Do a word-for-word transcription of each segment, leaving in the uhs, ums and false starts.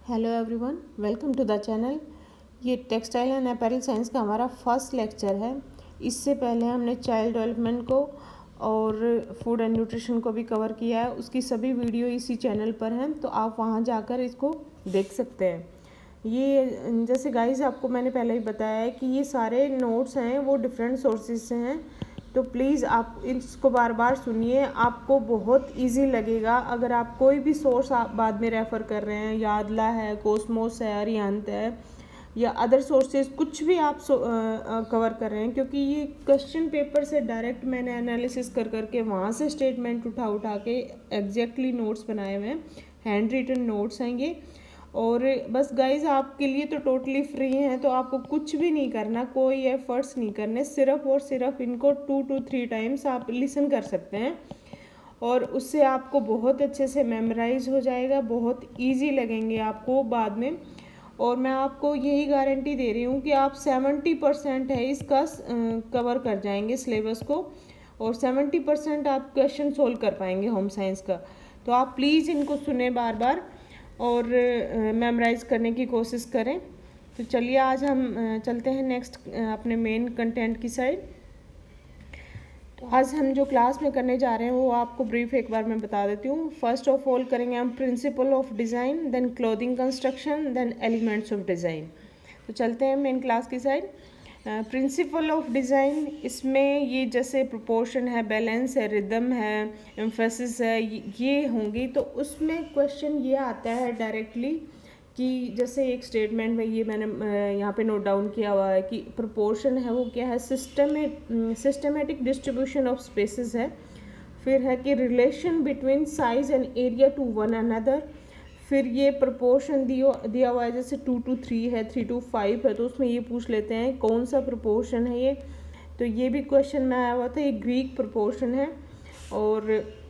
Hello everyone, welcome to the channel. ये textile and apparel science का हमारा first lecture है। इससे पहले हमने चाइल्ड डेवलपमेंट को और फूड एंड न्यूट्रिशन को भी कवर किया है। उसकी सभी वीडियो इसी चैनल पर हैं, तो आप वहां जाकर इसको देख सकते हैं। ये जैसे गाइस आपको मैंने पहले ही बताया है कि ये सारे नोट्स हैं वो डिफरेंट सोर्सेज से हैं, तो प्लीज़ आप इसको बार बार सुनिए, आपको बहुत इजी लगेगा। अगर आप कोई भी सोर्स आप बाद में रेफ़र कर रहे हैं, यादला है, कोस्मोस है, अरिहंत है या अदर सोर्सेज, कुछ भी आप कवर कर रहे हैं, क्योंकि ये क्वेश्चन पेपर से डायरेक्ट मैंने एनालिसिस कर करके वहाँ से स्टेटमेंट उठा उठा के एग्जैक्टली नोट्स बनाए हुए हैं। हैंड रिटन नोट्स हैं ये। और बस गाइज आपके लिए तो टोटली फ्री हैं, तो आपको कुछ भी नहीं करना, कोई एफर्ट्स नहीं करने, सिर्फ और सिर्फ इनको टू टू थ्री टाइम्स आप लिसन कर सकते हैं और उससे आपको बहुत अच्छे से मेमोराइज हो जाएगा, बहुत इजी लगेंगे आपको बाद में। और मैं आपको यही गारंटी दे रही हूँ कि आप सेवेंटी परसेंट है इसका कवर कर जाएंगे सिलेबस को, और सेवेंटी परसेंट आप क्वेश्चन सोल्व कर पाएंगे होम साइंस का। तो आप प्लीज़ इनको सुने बार बार और मेमोराइज करने की कोशिश करें। तो चलिए आज हम चलते हैं नेक्स्ट अपने मेन कंटेंट की साइड। तो आज हम जो क्लास में करने जा रहे हैं वो आपको ब्रीफ एक बार मैं बता देती हूँ। फर्स्ट ऑफ ऑल करेंगे हम principle of design, then clothing construction, then elements of design. तो चलते हैं मेन क्लास की साइड। प्रिंसिपल ऑफ डिज़ाइन, इसमें ये जैसे प्रोपोर्शन है, बैलेंस है, रिदम है, एम्फेसिस है, ये होंगी। तो उसमें क्वेश्चन ये आता है डायरेक्टली कि जैसे एक स्टेटमेंट में ये मैंने यहाँ पे नोट डाउन किया हुआ है कि प्रोपोर्शन है वो क्या है, systemat systematic distribution of spaces है। फिर है कि relation between size and area to one another. फिर ये प्रोपोर्शन दिया दिया हुआ है, जैसे टू टू थ्री है, थ्री टू फाइव है, तो उसमें ये पूछ लेते हैं कौन सा प्रोपोर्शन है ये। तो ये भी क्वेश्चन में आया हुआ था, ये ग्रीक प्रोपोर्शन है। और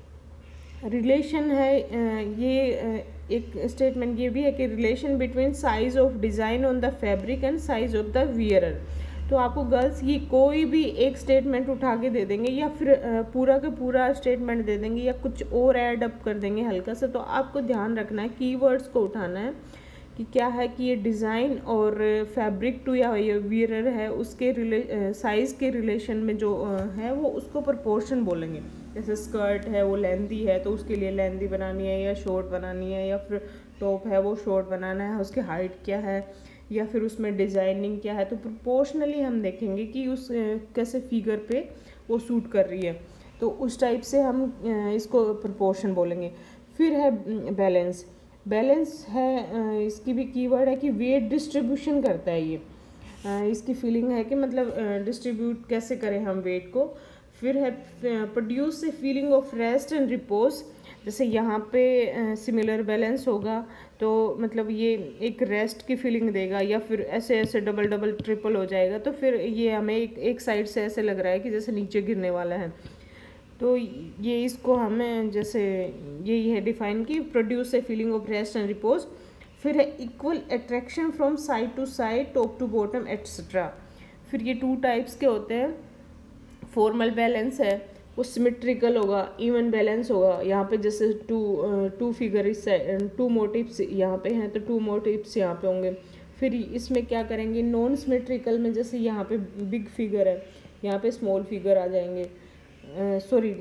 रिलेशन है, ये एक स्टेटमेंट ये भी है कि relation between size of design on the fabric and size of the wearer. तो आपको गर्ल्स ये कोई भी एक स्टेटमेंट उठा के दे देंगे या फिर पूरा का पूरा स्टेटमेंट दे देंगे या कुछ और ऐड अप कर देंगे हल्का सा। तो आपको ध्यान रखना है, कीवर्ड्स को उठाना है कि क्या है कि ये डिज़ाइन और फैब्रिक टू या वियरर है उसके रिले साइज़ के रिलेशन में जो है वो उसको प्रोपोर्शन बोलेंगे। जैसे स्कर्ट है वो लेंदी है तो उसके लिए लेंदी बनानी है या शॉर्ट बनानी है, या फिर टॉप है वो शॉर्ट बनाना है, उसकी हाइट क्या है, या फिर उसमें डिज़ाइनिंग क्या है। तो प्रोपोर्शनली हम देखेंगे कि उस कैसे फिगर पे वो सूट कर रही है, तो उस टाइप से हम इसको प्रोपोर्शन बोलेंगे। फिर है बैलेंस। बैलेंस है, इसकी भी कीवर्ड है कि वेट डिस्ट्रीब्यूशन करता है ये, इसकी फीलिंग है कि मतलब डिस्ट्रीब्यूट कैसे करें हम वेट को। फिर है produce a feeling of rest and repose. जैसे यहाँ पे सिमिलर बैलेंस होगा तो मतलब ये एक रेस्ट की फीलिंग देगा, या फिर ऐसे ऐसे डबल डबल ट्रिपल हो जाएगा, तो फिर ये हमें एक, एक साइड से ऐसे लग रहा है कि जैसे नीचे गिरने वाला है। तो ये इसको हमें जैसे यही है डिफाइन की produce a feeling of rest and repose. फिर है equal attraction from side to side, top to bottom etcetera. फिर ये टू टाइप्स के होते हैं। फॉर्मल बैलेंस है वो सिमेट्रिकल होगा, इवन बैलेंस होगा। यहाँ पे जैसे टू टू फिगर इस टू मोटिव्स यहाँ पे हैं तो टू मोटिव्स यहाँ पे होंगे। फिर इसमें क्या करेंगे, नॉन सिमेट्रिकल में जैसे यहाँ पे बिग फिगर है, यहाँ पे स्मॉल फिगर आ जाएंगे, सॉरी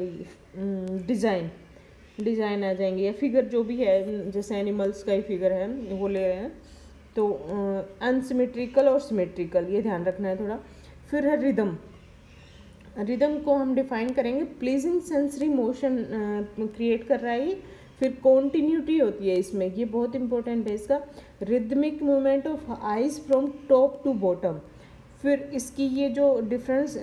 डिज़ाइन डिज़ाइन आ जाएंगे, या फिगर जो भी है, जैसे एनिमल्स का ही फिगर है वो ले रहे हैं। तो अनसिमेट्रिकल और सिमेट्रिकल, ये ध्यान रखना है थोड़ा। फिर है रिदम। रिदम को हम डिफाइन करेंगे, प्लीजिंग सेंसरी मोशन क्रिएट कर रहा है ये। फिर कॉन्टीन्यूटी होती है इसमें, ये बहुत इंपॉर्टेंट है इसका, rhythmic movement of eyes from top to bottom. फिर इसकी ये जो डिफरेंस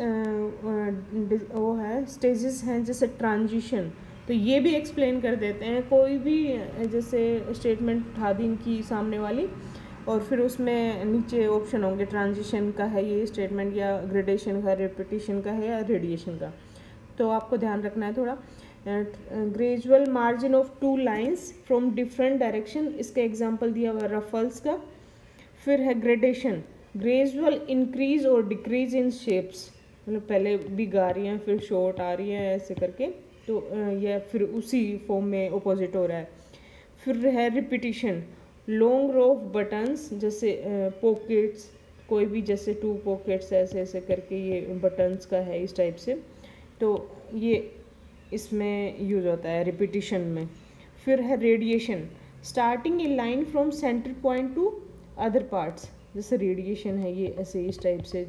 वो है स्टेजेस हैं, जैसे ट्रांजिशन, तो ये भी एक्सप्लेन कर देते हैं। कोई भी जैसे स्टेटमेंट उठा दी इनकी सामने वाली, और फिर उसमें नीचे ऑप्शन होंगे, ट्रांजिशन का है ये स्टेटमेंट, या ग्रेडेशन का, रेपिटेशन का है, या रेडिएशन का। तो आपको ध्यान रखना है थोड़ा। Gradual margin of two lines from different direction, इसका एग्जांपल दिया हुआ रफल्स का। फिर है ग्रेडेशन, ग्रेजुअल इंक्रीज और डिक्रीज इन शेप्स, मतलब पहले बिग आ रही हैं फिर शॉर्ट आ रही हैं ऐसे करके, तो यह फिर उसी फॉर्म में अपोजिट हो रहा है। फिर है repetition, long row of buttons, जैसे पॉकेट्स, कोई भी जैसे टू पॉकेट्स ऐसे ऐसे करके ये बटन्स का है इस टाइप से, तो ये इसमें यूज होता है रिपीटिशन में। फिर है radiation, starting a line from centre point to other parts, जैसे रेडिएशन है ये ऐसे इस टाइप से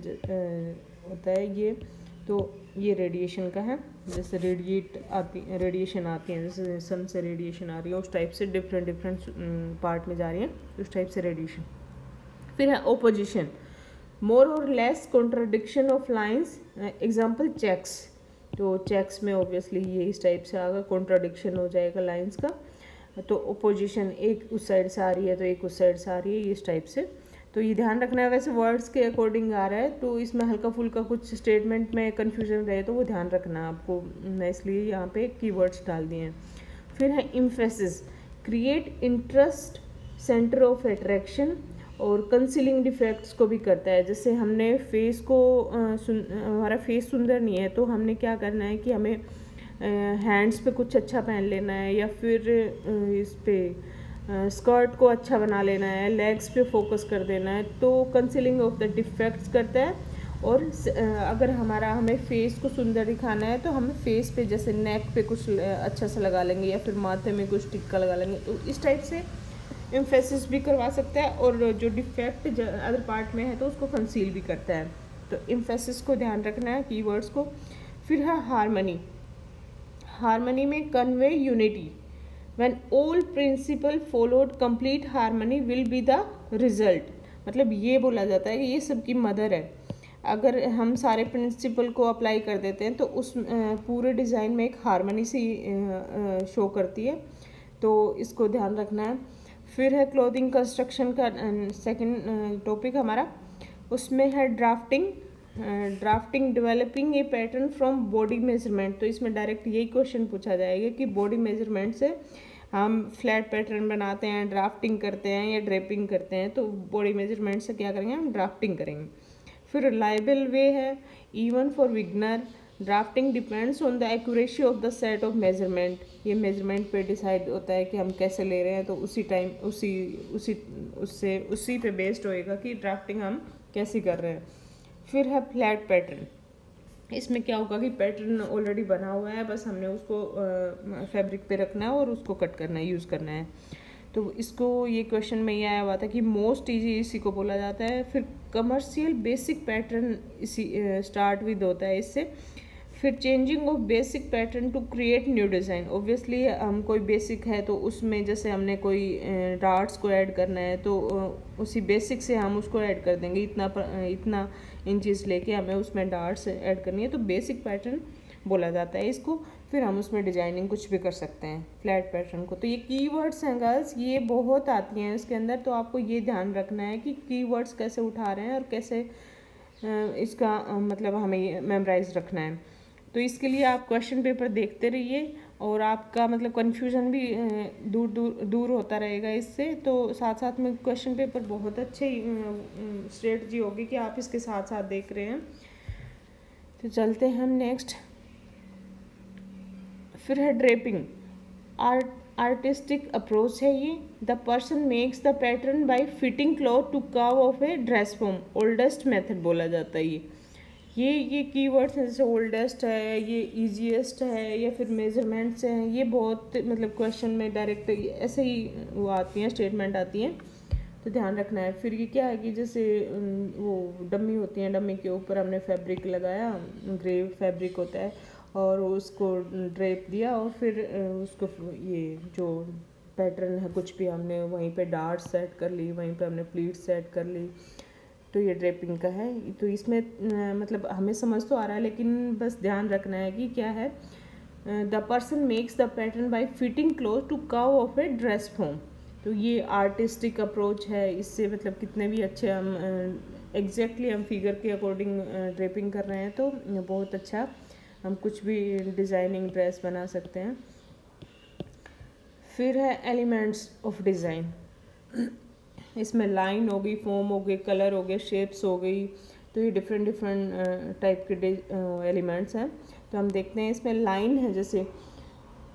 होता है ये, तो ये रेडिएशन का है, जैसे रेडिएट आती रेडिएशन आती है, जैसे सन से रेडिएशन आ रही है उस टाइप से डिफरेंट डिफरेंट पार्ट में जा रही है उस टाइप से रेडिएशन। फिर है ओपोजिशन, मोर और less contradiction of lines, example checks, तो चेक्स में ऑब्वियसली ये इस टाइप से आएगा, कॉन्ट्राडिक्शन हो जाएगा लाइंस का, तो ओपोजिशन एक उस साइड से आ रही है तो एक उस साइड से आ रही है इस टाइप से, तो ये ध्यान रखना है। वैसे वर्ड्स के अकॉर्डिंग आ रहा है तो इसमें हल्का फुल्का कुछ स्टेटमेंट में कन्फ्यूजन रहे तो वो ध्यान रखना आपको, मैं इसलिए यहाँ पे कीवर्ड्स डाल दिए हैं। फिर है emphasis, create interest, centre of attraction, और कंसीलिंग डिफेक्ट्स को भी करता है। जैसे हमने फेस को हमारा फेस सुंदर नहीं है तो हमने क्या करना है कि हमें हैंड्स पे कुछ अच्छा पहन लेना है, या फिर इस पे स्कर्ट को अच्छा बना लेना है, लेग्स पे फोकस कर देना है, तो कंसीलिंग ऑफ द डिफेक्ट्स करता है। और अगर हमारा हमें फेस को सुंदर दिखाना है तो हमें फेस पे जैसे नेक पे कुछ अच्छा सा लगा लेंगे, या फिर माथे में कुछ टिक्का लगा लेंगे, तो इस टाइप से एम्फेसिस भी करवा सकता है, और जो डिफेक्ट अदर पार्ट में है तो उसको कंसील भी करता है। तो एम्फेसिस को ध्यान रखना है कीवर्ड्स को। फिर है हार्मनी, हार्मनी में convey unity, when all principle followed complete harmony will be the result, मतलब ये बोला जाता है कि ये सबकी मदर है। अगर हम सारे प्रिंसिपल को अप्लाई कर देते हैं तो उस पूरे डिज़ाइन में एक हार्मनी सी शो करती है, तो इसको ध्यान रखना है। फिर है क्लोथिंग कंस्ट्रक्शन का सेकंड टॉपिक हमारा, उसमें है drafting, drafting developing a pattern from body measurement, तो इसमें डायरेक्ट यही क्वेश्चन पूछा जाएगा कि बॉडी मेजरमेंट से हम फ्लैट पैटर्न बनाते हैं, ड्राफ्टिंग करते हैं या ड्रेपिंग करते हैं, तो बॉडी मेजरमेंट से क्या करेंगे हम ड्राफ्टिंग करेंगे। फिर रिलायबल वे है, even for beginner, drafting depends on the accuracy of the set of measurement, ये मेजरमेंट पे डिसाइड होता है कि हम कैसे ले रहे हैं, तो उसी टाइम उसी उसी उससे उसी पे बेस्ड होएगा कि ड्राफ्टिंग हम कैसी कर रहे हैं। फिर है फ्लैट पैटर्न, इसमें क्या होगा कि पैटर्न ऑलरेडी बना हुआ है, बस हमने उसको फैब्रिक पे रखना है और उसको कट करना है, यूज़ करना है। तो इसको ये क्वेश्चन में ये आया हुआ था कि मोस्ट ईजी इसी को बोला जाता है। फिर कमर्शियल बेसिक पैटर्न इसी स्टार्ट विद होता है इससे। फिर changing of basic pattern to create new design, obviously हम कोई बेसिक है तो उसमें जैसे हमने कोई डार्ट्स को ऐड करना है तो उसी बेसिक से हम उसको ऐड कर देंगे, इतना इतना इंचेस लेके हमें उसमें डार्ट्स ऐड करनी है, तो बेसिक पैटर्न बोला जाता है इसको। फिर हम उसमें डिजाइनिंग कुछ भी कर सकते हैं फ्लैट पैटर्न को। तो ये कीवर्ड्स हैं गर्ल्स, ये बहुत आती हैं इसके अंदर, तो आपको ये ध्यान रखना है कि कीवर्ड्स कैसे उठा रहे हैं और कैसे इसका मतलब हमें मेमोराइज रखना है। तो इसके लिए आप क्वेश्चन पेपर देखते रहिए और आपका मतलब कन्फ्यूजन भी दूर दूर दूर होता रहेगा इससे। तो साथ साथ में क्वेश्चन पेपर बहुत अच्छे स्ट्रेटजी होगी कि आप इसके साथ साथ देख रहे हैं। तो चलते हैं हम नेक्स्ट। फिर है ड्रेपिंग, आर्ट आर्टिस्टिक अप्रोच है ये। The person makes the pattern by fitting cloth to curve of a dress form, oldest method बोला जाता है ये ये ये कीवर्ड्स हैं, जैसे ओल्डेस्ट है, ये इजीएस्ट है, या फिर मेजरमेंट्स हैं, ये बहुत मतलब क्वेश्चन में डायरेक्ट ऐसे ही वो आती हैं, स्टेटमेंट आती हैं, तो ध्यान रखना है। फिर ये क्या है कि जैसे वो डमी होती हैं, डमी के ऊपर हमने फैब्रिक लगाया, ग्रे फैब्रिक होता है, और उसको ड्रेप दिया और फिर उसको ये जो पैटर्न है कुछ भी हमने वहीं पे डार्ट सेट कर ली, वहीं पे हमने प्लीट सेट कर ली, तो ये ड्रेपिंग का है। तो इसमें मतलब हमें समझ तो आ रहा है, लेकिन बस ध्यान रखना है कि क्या है, the person makes the pattern by fitting cloth to curve of a dress form. तो ये आर्टिस्टिक अप्रोच है, इससे मतलब कितने भी अच्छे हम एग्जैक्टली हम फिगर के अकॉर्डिंग ड्रेपिंग कर रहे हैं तो बहुत अच्छा हम कुछ भी डिज़ाइनिंग ड्रेस बना सकते हैं। फिर है एलिमेंट्स ऑफ डिज़ाइन, इसमें लाइन हो गई, फॉर्म हो गई, कलर हो गए, शेप्स हो गई, तो ये डिफरेंट डिफरेंट टाइप के एलिमेंट्स हैं। तो हम देखते हैं इसमें लाइन है, जैसे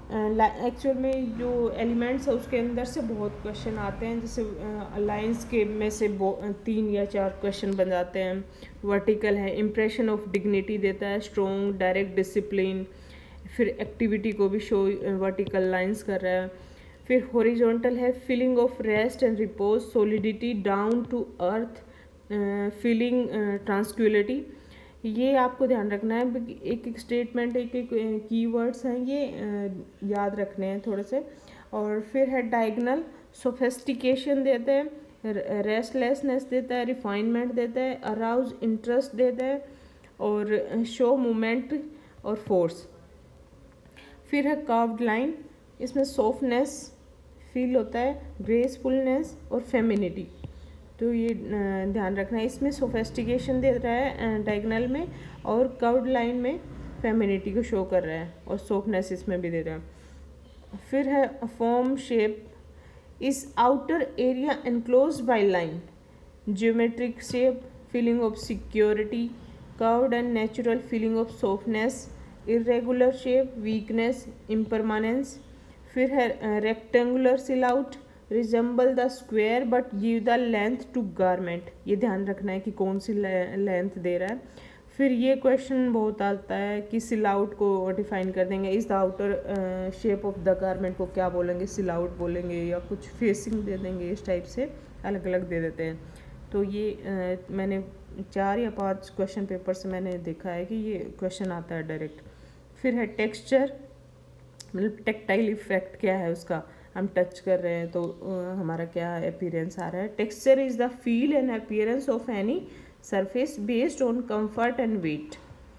एक्चुअल में जो एलिमेंट्स है उसके अंदर से बहुत क्वेश्चन आते हैं, जैसे लाइंस के में से तीन या चार क्वेश्चन बन जाते हैं। वर्टिकल है, इम्प्रेशन ऑफ डिग्निटी देता है, स्ट्रॉन्ग डायरेक्ट डिसिप्लिन, फिर एक्टिविटी को भी शो वर्टिकल लाइंस कर रहा है। फिर हॉरिजॉन्टल है, feeling of rest and repose, solidity, down to earth, feeling tranquillity. ये आपको ध्यान रखना है, एक एक स्टेटमेंट एक एक कीवर्ड्स हैं, ये याद रखने हैं थोड़े से। और फिर है डायगनल, सोफिस्टिकेशन देता है, रेस्टलेसनेस देता है, रिफाइनमेंट देता है, अराउज इंटरेस्ट देता है, और शो मूवमेंट और फोर्स। फिर है कर्व्ड लाइन, इसमें सॉफ्टनेस फील होता है, ग्रेसफुलनेस और फेमिनिटी। तो ये ध्यान रखना है, इसमें सोफिस्टिकेशन दे रहा है डायगनल में, और कर्व्ड लाइन में फेमिनिटी को शो कर रहा है, और सॉफ्टनेस इसमें भी दे रहा है। फिर है फॉर्म शेप, इस outer area enclosed by line, geometric shape, feeling of security, curved and natural feeling of softness, irregular shape, weakness, impermanence. फिर है rectangular silhouette, resemble the square but give the length to garment. ये ध्यान रखना है कि कौन C length दे रहा है। फिर ये क्वेश्चन बहुत आता है कि सिलाउट को डिफाइन कर देंगे, इस the outer shape of the garment को क्या बोलेंगे, सिलाउट बोलेंगे या कुछ फेसिंग दे देंगे, इस टाइप से अलग अलग दे देते हैं। तो ये uh, मैंने चार या पांच क्वेश्चन पेपर से मैंने देखा है कि ये क्वेश्चन आता है डायरेक्ट। फिर है टेक्सचर, मतलब टेक्टाइल इफेक्ट क्या है उसका, हम टच कर रहे हैं तो uh, हमारा क्या अपीयरेंस आ रहा है। Texture is the feel and appearance of any surface based on comfort and weight.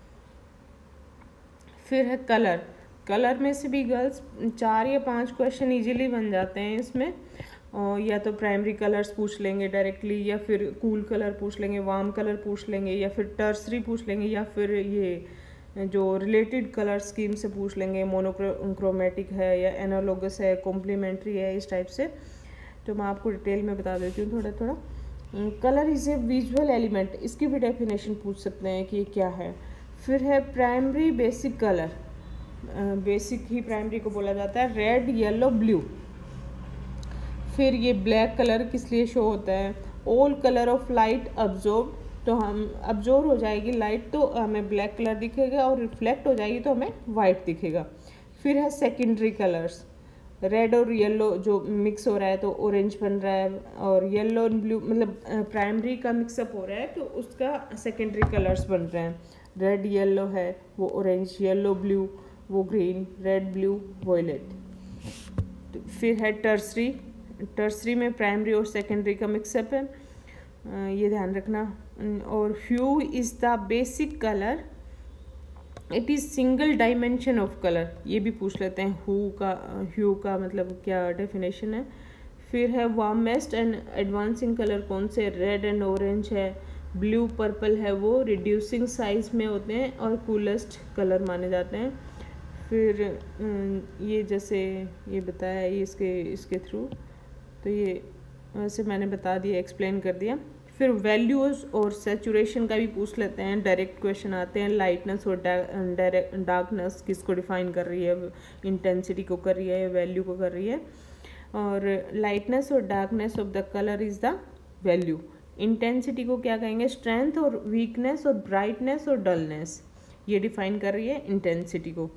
फिर है कलर, कलर में से भी गर्ल्स चार या पांच क्वेश्चन इजीली बन जाते हैं इसमें, और या तो प्राइमरी कलर्स पूछ लेंगे डायरेक्टली, या फिर कूल कलर पूछ लेंगे, वार्म कलर पूछ लेंगे, या फिर टर्सरी पूछ लेंगे, या फिर ये जो रिलेटेड कलर स्कीम से पूछ लेंगे, मोनोक्रोमेटिक है या एनालॉगस है, कॉम्प्लीमेंट्री है, इस टाइप से। तो मैं आपको डिटेल में बता देती हूँ थोड़ा थोड़ा। Colour is a visual element, इसकी भी डेफिनेशन पूछ सकते हैं कि ये क्या है। फिर है प्राइमरी बेसिक कलर, बेसिक ही प्राइमरी को बोला जाता है, रेड येलो ब्लू। फिर ये ब्लैक कलर किस लिए शो होता है, all colour of light absorb, तो हम अब्जॉर्ब हो जाएगी लाइट तो हमें ब्लैक कलर दिखेगा, और रिफ्लेक्ट हो जाएगी तो हमें वाइट दिखेगा। फिर है सेकेंडरी कलर्स, रेड और येलो जो मिक्स हो रहा है तो ऑरेंज बन रहा है, और येलो और ब्लू मतलब प्राइमरी का मिक्सअप हो रहा है तो उसका सेकेंडरी कलर्स बन रहे हैं। रेड येलो है वो ऑरेंज, येलो ब्लू वो ग्रीन, रेड ब्लू वॉयलेट। तो फिर है टर्सरी, टर्सरी में प्राइमरी और सेकेंडरी का मिक्सअप है, ये ध्यान रखना। और hue is the basic colour, it is single dimension of colour, ये भी पूछ लेते हैं हु का, ह्यू का मतलब क्या डेफिनेशन है। फिर है वार्मेस्ट एंड एडवांसिंग कलर कौन से, रेड एंड ऑरेंज है, ब्लू पर्पल है वो रिड्यूसिंग साइज में होते हैं और कूलेस्ट कलर माने जाते हैं। फिर ये जैसे ये बताया ये इसके इसके थ्रू, तो ये वैसे मैंने बता दिया, एक्सप्लेन कर दिया। फिर वैल्यूज़ और सैचुरेशन का भी पूछ लेते हैं, डायरेक्ट क्वेश्चन आते हैं। लाइटनेस और डायरेक्ट डार्कनेस किसको डिफाइन कर रही है, इंटेंसिटी को कर रही है, वैल्यू को कर रही है। और लाइटनेस और darkness of the colour is the value. Intensity को क्या कहेंगे, स्ट्रेंथ और वीकनेस और ब्राइटनेस और डलनेस, ये डिफाइन कर रही है इंटेंसिटी को।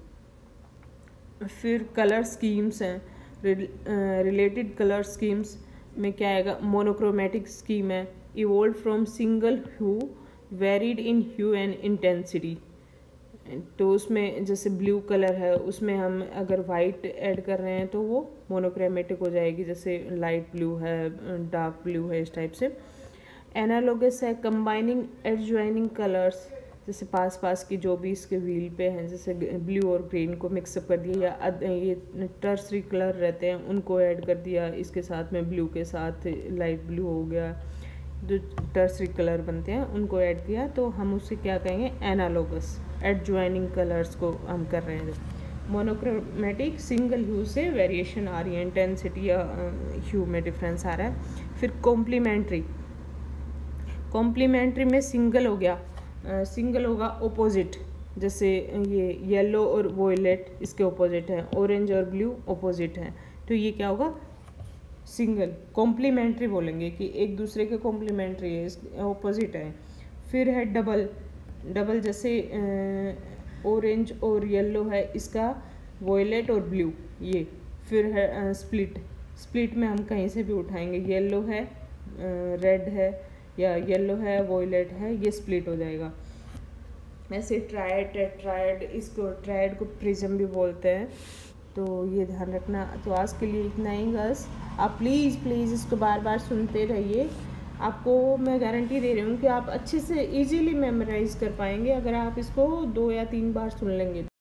फिर कलर स्कीम्स हैं, रिलेटेड कलर स्कीम्स में क्या आएगा, मोनोक्रोमेटिक स्कीम है, evolve from single hue varied in hue and intensity. तो उसमें जैसे ब्लू कलर है उसमें हम अगर वाइट ऐड कर रहे हैं तो वो मोनोक्रोमेटिक हो जाएगी, जैसे लाइट ब्लू है, डार्क ब्लू है, इस टाइप से। एनालॉगस है, कंबाइनिंग एडजॉइनिंग कलर्स, जैसे पास पास की जो भी इसके व्हील पे हैं, जैसे ब्लू और ग्रीन को मिक्सअप कर दिया, या ये टर्सरी कलर रहते हैं उनको ऐड कर दिया इसके साथ में, ब्लू के साथ लाइट ब्लू हो गया, जो टर्सरी कलर बनते हैं उनको ऐड किया, तो हम उसे क्या कहेंगे, एनालॉगस एडजॉइनिंग कलर्स को हम कर रहे हैं। मोनोक्रोमेटिक सिंगल ह्यू से वेरिएशन आ रही है, इंटेंसिटी या ह्यू में डिफरेंस आ रहा है। फिर कॉम्प्लीमेंट्री, कॉम्प्लीमेंट्री में सिंगल हो गया, सिंगल uh, होगा ओपोजिट, जैसे ये येलो और वोयलेट इसके ऑपोजिट हैं, ऑरेंज और ब्लू ऑपोजिट हैं, तो ये क्या होगा, सिंगल। कॉम्प्लीमेंट्री बोलेंगे कि एक दूसरे के कॉम्प्लीमेंट्री है, ऑपोजिट है। फिर है डबल, डबल जैसे ऑरेंज और येलो है, इसका वोयलेट और ब्लू ये। फिर है स्प्लिट, स्प्लिट में हम कहीं से भी उठाएंगे, येलो है रेड है या येलो है वोयलेट है, ये स्प्लिट हो जाएगा। ऐसे ट्रायड, टेट्रायड, इसको ट्रायड को प्रिज्म भी बोलते हैं, तो ये ध्यान रखना। तो आज के लिए इतना ही बस, आप प्लीज़ प्लीज़ इसको बार बार सुनते रहिए। आपको मैं गारंटी दे रही हूँ कि आप अच्छे से इजीली मेमोराइज कर पाएंगे अगर आप इसको दो या तीन बार सुन लेंगे।